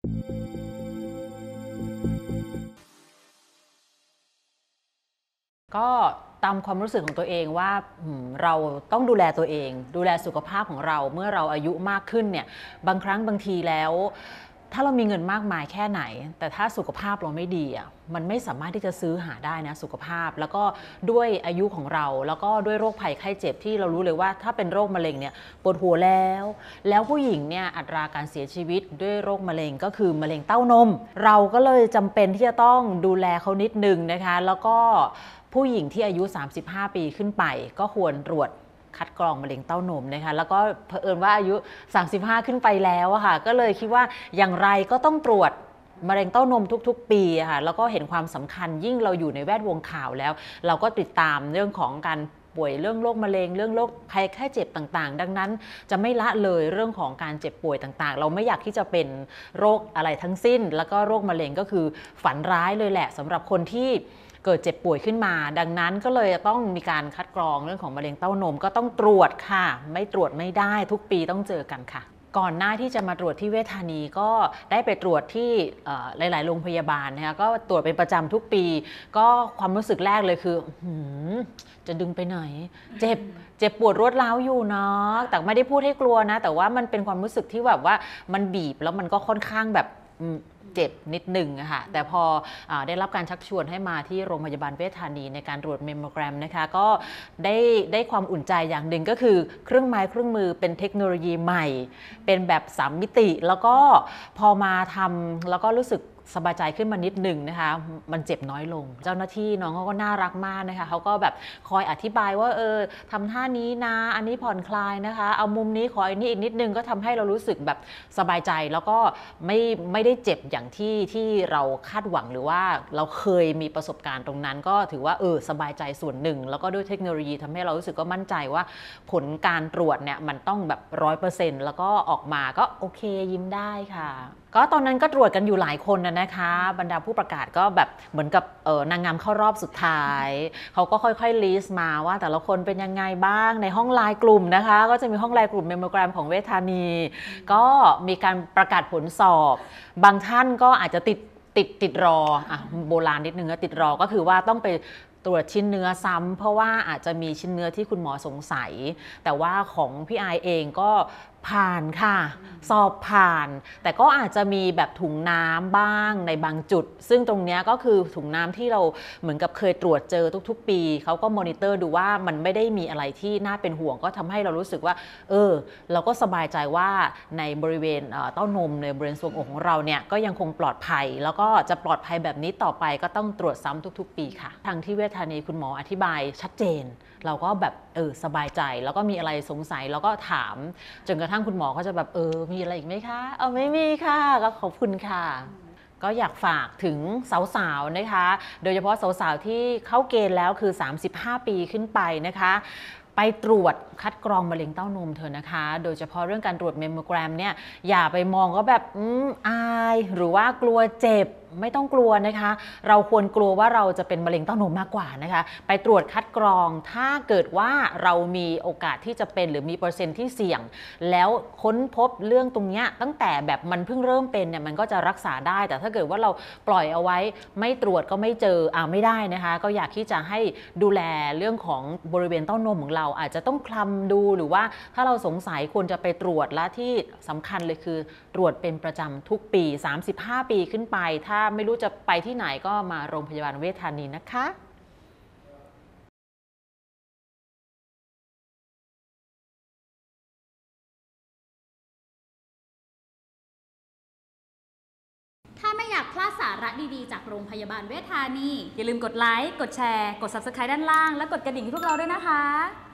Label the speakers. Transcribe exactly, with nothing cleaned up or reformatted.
Speaker 1: ก็ตามความรู้สึกของตัวเองว่าเราต้องดูแลตัวเองดูแลสุขภาพของเราเมื่อเราอายุมากขึ้นเนี่ยบางครั้งบางทีแล้วถ้าเรามีเงินมากมายแค่ไหนแต่ถ้าสุขภาพเราไม่ดีอ่ะมันไม่สามารถที่จะซื้อหาได้นะสุขภาพแล้วก็ด้วยอายุของเราแล้วก็ด้วยโรคภัยไข้เจ็บที่เรารู้เลยว่าถ้าเป็นโรคมะเร็งเนี่ยปวดหัวแล้วแล้วผู้หญิงเนี่ยอัตราการเสียชีวิตด้วยโรคมะเร็งก็คือมะเร็งเต้านมเราก็เลยจำเป็นที่จะต้องดูแลเขานิดนึงนะคะแล้วก็ผู้หญิงที่อายุสามสิบห้าปีขึ้นไปก็ควรตรวจคัดกรองมะเร็งเต้านมนะคะแล้วก็เผอิญว่าอายุสามสิบห้าขึ้นไปแล้วอะค่ะก็เลยคิดว่าอย่างไรก็ต้องตรวจมะเร็งเต้านมทุกๆปีค่ะแล้วก็เห็นความสำคัญยิ่งเราอยู่ในแวดวงข่าวแล้วเราก็ติดตามเรื่องของการป่วยเรื่องโรคมะเร็งเรื่องโรคภัยไข้เจ็บต่างๆดังนั้นจะไม่ละเลยเรื่องของการเจ็บป่วยต่างๆเราไม่อยากที่จะเป็นโรคอะไรทั้งสิ้นแล้วก็โรคมะเร็งก็คือฝันร้ายเลยแหละสำหรับคนที่เกิดเจ็บป่วยขึ้นมาดังนั้นก็เลยต้องมีการคัดกรองเรื่องของมะเร็งเต้านมก็ต้องตรวจค่ะไม่ตรวจไม่ได้ทุกปีต้องเจอกันค่ะก่อนหน้าที่จะมาตรวจที่เวชธานีก็ได้ไปตรวจที่หลายๆโรงพยาบาลนะคะก็ตรวจเป็นประจำทุกปีก็ความรู้สึกแรกเลยคือจะดึงไปไหนเจ็บเจ็บปวดรวดร้าวอยู่เนาะแต่ไม่ได้พูดให้กลัวนะแต่ว่ามันเป็นความรู้สึกที่แบบว่ามันบีบแล้วมันก็ค่อนข้างแบบเจ็บนิดหนึ่งอะค่ะแต่พออได้รับการชักชวนให้มาที่โรงพยาบาลเวชธานีในการตรวจเมมโมแกรมนะคะก็ได้ได้ความอุ่นใจอย่างหนึ่งก็คือเครื่องไม้เครื่องมือเป็นเทคโนโลยีใหม่เป็นแบบสามมิติแล้วก็พอมาทำแล้วก็รู้สึกสบายใจขึ้นมานิดหนึ่งนะคะมันเจ็บน้อยลงเจ้าหน้าที่น้องเขาก็น่ารักมากนะคะเขาก็แบบคอยอธิบายว่าเออทำท่านี้นะอันนี้ผ่อนคลายนะคะเอามุมนี้ขออันนี้อีกนิดนึงก็ทำให้เรารู้สึกแบบสบายใจแล้วก็ไม่ไม่ได้เจ็บอย่างที่ที่เราคาดหวังหรือว่าเราเคยมีประสบการณ์ตรงนั้นก็ถือว่าเออสบายใจส่วนหนึ่งแล้วก็ด้วยเทคโนโลยีทำให้เรารู้สึกก็มั่นใจว่าผลการตรวจเนี่ยมันต้องแบบร้อยเปอร์เซ็นต์แล้วก็ออกมาก็โอเคยิ้มได้ค่ะก็ตอนนั้นก็ตรวจกันอยู่หลายคนนะคะบรรดาผู้ประกาศก็แบบเหมือนกับเออนางงามเข้ารอบสุดท้ายเขาก็ค่อยๆลิสต์มาว่าแต่ละคนเป็นยังไงบ้างในห้องไลน์กลุ่มนะคะก็จะมีห้องไลน์กลุ่มเมมโมแกรมของเวชธานีก็มีการประกาศผลสอบบางท่านก็อาจจะติดติดติดรออ่ะโบราณนิดนึงก็ติดรอก็คือว่าต้องไปตรวจชิ้นเนื้อซ้ำเพราะว่าอาจจะมีชิ้นเนื้อที่คุณหมอสงสัยแต่ว่าของพี่ไอเองก็ผ่านค่ะสอบผ่านแต่ก็อาจจะมีแบบถุงน้ำบ้างในบางจุดซึ่งตรงนี้ก็คือถุงน้ำที่เราเหมือนกับเคยตรวจเจอทุกๆปีเขาก็มอนิเตอร์ดูว่ามันไม่ได้มีอะไรที่น่าเป็นห่วงก็ทำให้เรารู้สึกว่าเออเราก็สบายใจว่าในบริเวณเต้านมในบริเวณทรวงอกของเราเนี่ยก็ยังคงปลอดภัยแล้วก็จะปลอดภัยแบบนี้ต่อไปก็ต้องตรวจซ้ำทุกๆปีค่ะทางที่เวชธานีคุณหมออธิบายชัดเจนเราก็แบบเออสบายใจแล้วก็มีอะไรสงสัยแล้วก็ถามจนกระทั่งคุณหมอก็จะแบบเออมีอะไรอีกไหมคะเออไม่มีค่ะก็ขอบคุณค่ะก็อยากฝากถึงสาวๆนะคะโดยเฉพาะสาวๆที่เข้าเกณฑ์แล้วคือสามสิบห้าปีขึ้นไปนะคะไปตรวจคัดกรองมะเร็งเต้านมเธอนะคะโดยเฉพาะเรื่องการตรวจเมมโมแกรมเนี่ยอย่าไปมองก็แบบอืมอายหรือว่ากลัวเจ็บไม่ต้องกลัวนะคะเราควรกลัวว่าเราจะเป็นมะเร็งเต้านมมากกว่านะคะไปตรวจคัดกรองถ้าเกิดว่าเรามีโอกาสที่จะเป็นหรือมีเปอร์เซ็นต์ที่เสี่ยงแล้วค้นพบเรื่องตรงนี้ตั้งแต่แบบมันเพิ่งเริ่มเป็นเนี่ยมันก็จะรักษาได้แต่ถ้าเกิดว่าเราปล่อยเอาไว้ไม่ตรวจก็ไม่เจออ่าไม่ได้นะคะก็อยากที่จะให้ดูแลเรื่องของบริเวณเต้านมของเราอาจจะต้องคลำดูหรือว่าถ้าเราสงสัยควรจะไปตรวจและที่สำคัญเลยคือตรวจเป็นประจำทุกปีสามสิบห้าปีขึ้นไปถ้าไม่รู้จะไปที่ไหนก็มาโรงพยาบาลเวชธานีนะคะ
Speaker 2: ถ้าไม่อยากพลาดสาระดีๆจากโรงพยาบาลเวชธานีอย่าลืมกดไลค์กดแชร์กด ซับสไครบ์ ด้านล่างและกดกระดิ่งให้พวกเราด้วยนะคะ